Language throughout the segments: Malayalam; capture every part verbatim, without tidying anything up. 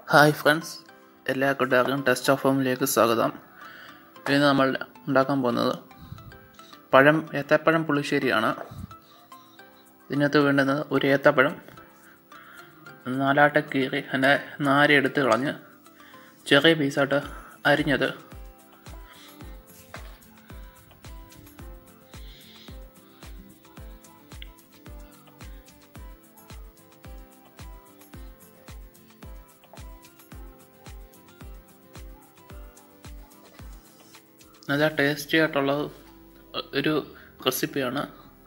ഹായ് ഫ്രണ്ട്സ്, എല്ലാ കൂട്ടുകാർക്കും ടെസ്റ്റ് ഓഫ് ഹോമിലേക്ക് സ്വാഗതം. ഇന്ന് നമ്മൾ ഉണ്ടാക്കാൻ പോകുന്നത് പഴം ഏത്തപ്പഴം പുളിശ്ശേരിയാണ്. ഇതിനകത്ത് വേണ്ടുന്നത് ഒരു ഏത്തപ്പഴം നാലാട്ട കീറി അതിൻ്റെ നാര് എടുത്ത് കളഞ്ഞ് ചെറിയ പീസായിട്ട് അരിഞ്ഞത്, നല്ല ടേസ്റ്റി ആയിട്ടുള്ള ഒരു റെസിപ്പിയാണ്.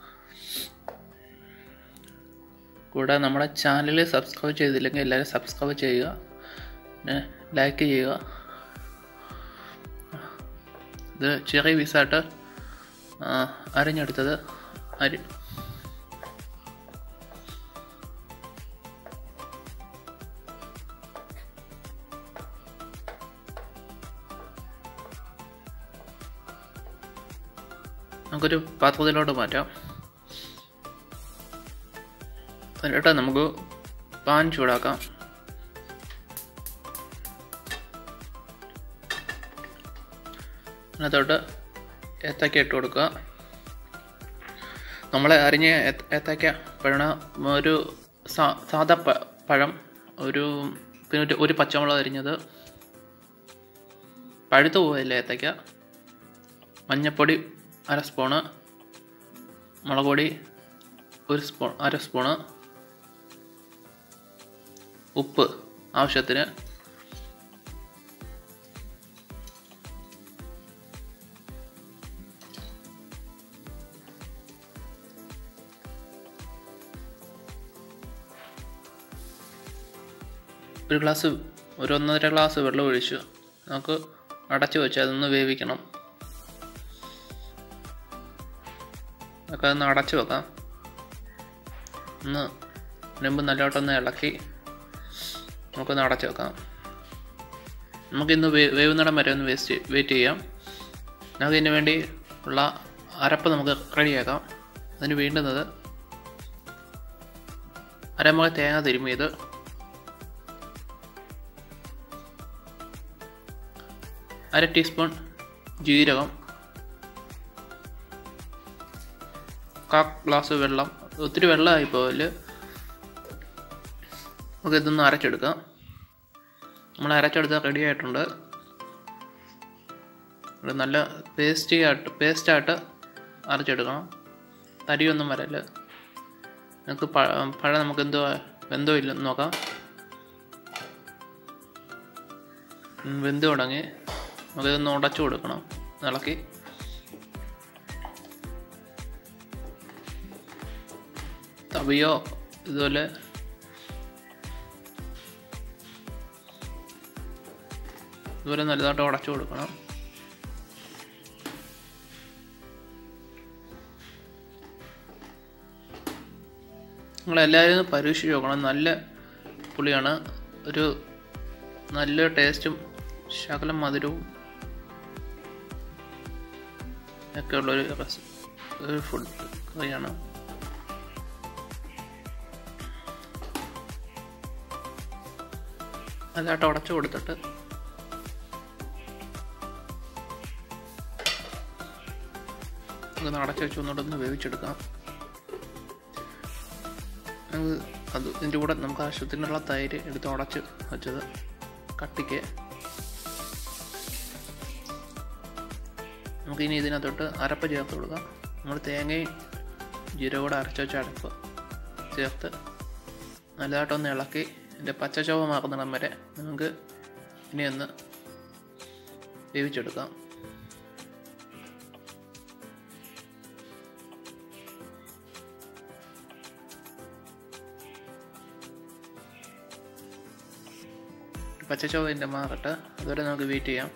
കൂടെ നമ്മുടെ ചാനൽ സബ്സ്ക്രൈബ് ചെയ്തില്ലെങ്കിൽ എല്ലാവരും സബ്സ്ക്രൈബ് ചെയ്യുക, പിന്നെ ലൈക്ക് ചെയ്യുക. ഇത് ചെറിയ പീസായിട്ട് അരിഞ്ഞെടുത്തത് അരി നമുക്കൊരു പാത്രത്തിലോട്ട് മാറ്റാം. എന്നിട്ട് നമുക്ക് പാൻ ചൂടാക്കാം. അതിനകത്തോട്ട് ഏത്തക്ക ഇട്ട് കൊടുക്കുക. നമ്മൾ അരിഞ്ഞ ഏത്തക്ക പഴണ ഒരു സാദാ പഴം, ഒരു പിന്നെ ഒരു പച്ചമുളക് അരിഞ്ഞത്, പഴുത്തു പോയല്ലേ ഏത്തക്ക, മഞ്ഞൾപ്പൊടി അര സ്പൂണ്, മുളക് പൊടി ഒരു സ്പൂൺ അര സ്പൂണ്, ഉപ്പ് ആവശ്യത്തിന്, ഒരു ഗ്ലാസ് ഒരു ഒന്നര ഗ്ലാസ് വെള്ളം ഒഴിച്ചു നമുക്ക് അടച്ചു വെച്ച് അതൊന്ന് വേവിക്കണം. ഒക്കെ ഒന്ന് അടച്ചു വെക്കാം. ഒന്ന് മുമ്പ് നല്ലോട്ടൊന്ന് ഇളക്കി നമുക്കൊന്ന് അടച്ചു വെക്കാം. നമുക്കിന്ന് വേ വേവുന്നിടം വരെ ഒന്ന് വേസ്റ്റ് വെയിറ്റ് ചെയ്യാം. നമുക്ക് ഇതിന് വേണ്ടി ഉള്ള അരപ്പ് നമുക്ക് റെഡിയാക്കാം. അതിന് വേണ്ടുന്നത് അരമുളക് തേങ്ങ തിരുമ്മിയത്, അര ടീസ്പൂൺ ജീരകം, കാ ഗ്ലാസ് വെള്ളം. ഒത്തിരി വെള്ളമായി പോയാൽ നമുക്ക് ഇതൊന്ന് അരച്ചെടുക്കാം. നമ്മൾ അരച്ചെടുത്താൽ റെഡി ആയിട്ടുണ്ട്. നല്ല പേസ്റ്റി ആയിട്ട് പേസ്റ്റായിട്ട് അരച്ചെടുക്കണം. തരിയൊന്നും വരല്ല. നമുക്ക് പഴം നമുക്ക് എന്തോ വെന്തോ ഇല്ലെന്ന് നോക്കാം. വെന്ത് തുടങ്ങി. നമുക്കിതൊന്ന് ഉടച്ചു കൊടുക്കണം, ഇളക്കി. തവിയോ ഇതുപോലെ ഇതുപോലെ നല്ലതായിട്ട് ഉടച്ചു കൊടുക്കണം. നിങ്ങളെല്ലാവരും പരീക്ഷിച്ച് നോക്കണം. നല്ല പുളിയാണ്, ഒരു നല്ല ടേസ്റ്റും ശകലം മധുരവും ഒക്കെ ഉള്ളൊരു ഒരു ഫുഡ് കറിയാണ്. നല്ലതായിട്ട് ഉടച്ചു കൊടുത്തിട്ട് നമുക്ക് അടച്ചു വെച്ച് ഒന്നുകൂടെ വേവിച്ചെടുക്കാം. നമുക്ക് അത് ഇതിൻ്റെ കൂടെ നമുക്ക് ആവശ്യത്തിനുള്ള തൈര് എടുത്ത് ഉടച്ച് വെച്ചത് കട്ടിക്ക്. നമുക്കിനി ഇതിനകത്തോട്ട് അരപ്പ് ചേർത്ത് കൊടുക്കാം. നമ്മൾ തേങ്ങയും ജീരകം കൂടെ അരച്ച് വെച്ച അരപ്പ് ചേർത്ത് നല്ലതായിട്ടൊന്ന് ഇളക്കി ഇതിൻ്റെ പച്ചച്ചോവ മാറുന്നിടം വരെ നമുക്ക് ഇനി ഒന്ന് വേവിച്ചെടുക്കാം. പച്ചച്ചോവ ഇതിൻ്റെ മാറട്ടെ, അതുവരെ നമുക്ക് വെയിറ്റ് ചെയ്യാം.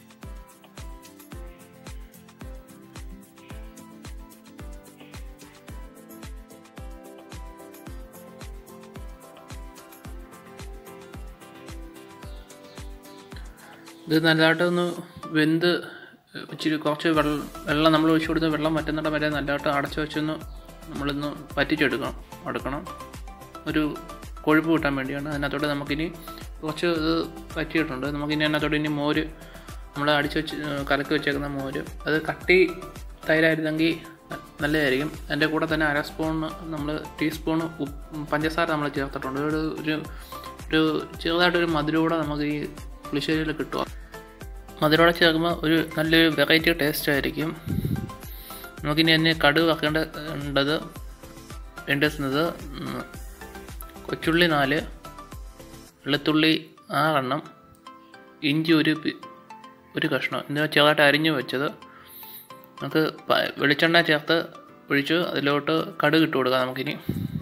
ഇത് നല്ലതായിട്ടൊന്ന് വെന്ത് ഇച്ചിരി കുറച്ച് വെള്ളം വെള്ളം നമ്മൾ ഒഴിച്ചു കൊടുത്ത് വെള്ളം വറ്റുന്നിടം വരെ നല്ലതായിട്ട് അടച്ചു വെച്ചൊന്ന് നമ്മളിന്ന് പറ്റിച്ചെടുക്കണം എടുക്കണം ഒരു കൊഴുപ്പ് കിട്ടാൻ വേണ്ടിയാണ്. അതിനകത്തോട്ട് നമുക്കിനി കുറച്ച് ഇത് പറ്റിയിട്ടുണ്ട്. നമുക്കിനി അതിനകത്തോട്ട് ഇനി മോര് നമ്മൾ അടിച്ച് വെച്ച് കലക്കി വെച്ചേക്കുന്ന മോര് അത് കട്ടി തൈരായിരുന്നെങ്കിൽ നല്ലതായിരിക്കും. അതിൻ്റെ കൂടെ തന്നെ അര സ്പൂൺ നമ്മൾ ടീസ്പൂൺ പഞ്ചസാര നമ്മൾ ചേർത്തിട്ടുണ്ട്. ഒരു ഒരു ഒരു ചെറുതായിട്ടൊരു മധുരൂടെ നമുക്ക് ഈ പുളിശ്ശേരിയിൽ കിട്ടുക. മധുരൂടെ ചേർക്കുമ്പോൾ ഒരു നല്ലൊരു വെറൈറ്റി ടേസ്റ്റ് ആയിരിക്കും. നമുക്കിനി അതിന് കടുക് വെക്കേണ്ടത് വേണ്ടുന്നത് കൊച്ചുള്ളി നാല്, വെളുത്തുള്ളി ആറെണ്ണം, ഇഞ്ചി ഒരു ഒരു കഷ്ണം എന്നിവ ചെറുതായിട്ട് അരിഞ്ഞു വെച്ചത് നമുക്ക് വെളിച്ചെണ്ണ ചേർത്ത് ഒഴിച്ച് അതിലോട്ട് കടുക് ഇട്ട് കൊടുക്കാം. നമുക്കിനി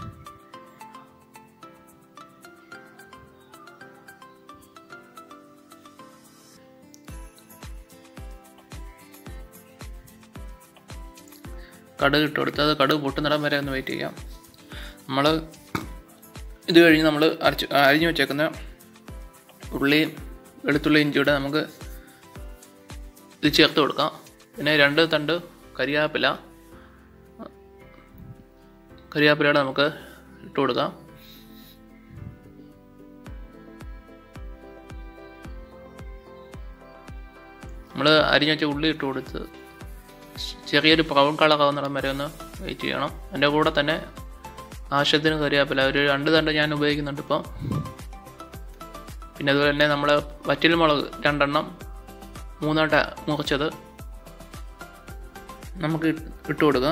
കടുക് ഇട്ട് കൊടുത്ത് അത് കടുക് പൊട്ടുന്നിടം വരെ ഒന്ന് വെയിറ്റ് ചെയ്യാം. നമ്മൾ ഇത് കഴിഞ്ഞ് നമ്മൾ അരച്ച് അരിഞ്ഞു വെച്ചേക്കുന്ന ഉള്ളി വെളുത്തുള്ളി ഇഞ്ചിയുടെ നമുക്ക് ഇത് ചേർത്ത് കൊടുക്കാം. പിന്നെ രണ്ട് തണ്ട് കരിയാപ്പില കരിയാപ്പിലയുടെ നമുക്ക് ഇട്ട് കൊടുക്കാം. നമ്മൾ അരിഞ്ഞു വെച്ച ഉള്ളി ഇട്ട് കൊടുത്ത് ചെറിയൊരു ബ്രൗൺ കളർ ആവുന്നിടം വരെ ഒന്ന് വെയിറ്റ് ചെയ്യണം. അതിൻ്റെ കൂടെ തന്നെ ആവശ്യത്തിന് കരിയാപ്പില ഒരു രണ്ട് തണ്ട് ഞാൻ ഉപയോഗിക്കുന്നുണ്ട് ഇപ്പം. പിന്നെ അതുപോലെ തന്നെ നമ്മൾ വറ്റൽ മുളക് രണ്ടെണ്ണം മൂന്നായിട്ട് മുറിച്ചത് നമുക്ക് ഇട്ട് കൊടുക്കാം.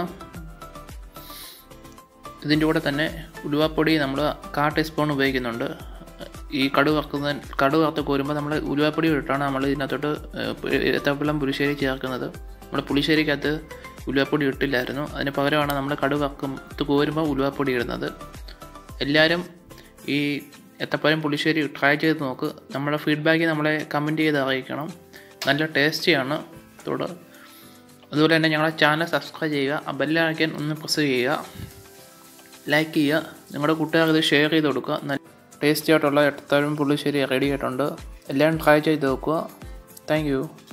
ഇതിൻ്റെ കൂടെ തന്നെ ഉലുവാപ്പൊടി നമ്മൾ കാ ടീസ്പൂൺ ഉപയോഗിക്കുന്നുണ്ട്. ഈ കടുക് വറുക്കുന്ന കടുക് വറുത്ത് കോരുമ്പോൾ നമ്മൾ ഉലുവാപ്പൊടി ഇട്ടാണ് നമ്മൾ ഇതിനകത്തോട്ട് ഏത്തപ്പഴം പുളിശ്ശേരി ചേർക്കുന്നത്. നമ്മൾ പുളിശ്ശേരിക്കകത്ത് ഉലുവാപ്പൊടി ഇട്ടില്ലായിരുന്നു. അതിന് പകരമാണ് നമ്മൾ കടുക് വറുത്ത് കോരുമ്പോൾ ഉലുവാപ്പൊടി ഇടുന്നത്. എല്ലാവരും ഈ ഏത്തപ്പഴം പുളിശ്ശേരി ട്രൈ ചെയ്ത് നോക്ക്. നമ്മുടെ ഫീഡ്ബാക്ക് നമ്മളെ കമൻറ്റ് ചെയ്ത് അറിയിക്കണം. നല്ല ടേസ്റ്റിയാണ്. തുടർ അതുപോലെ തന്നെ ഞങ്ങളുടെ ചാനൽ സബ്സ്ക്രൈബ് ചെയ്യുക, ആ ബെല്ലൈക്കൺ ഒന്ന് പ്രസ് ചെയ്യുക, ലൈക്ക് ചെയ്യുക, നിങ്ങളുടെ കൂട്ടുകാർക്ക് ഇത് ഷെയർ ചെയ്ത് കൊടുക്കുക. നല്ല ടേസ്റ്റി ആയിട്ടുള്ള ഏത്തപ്പഴം പുളിശ്ശേരി റെഡി ആയിട്ടുണ്ട്. എല്ലാവരും ട്രൈ ചെയ്ത് നോക്കുക. Thank U.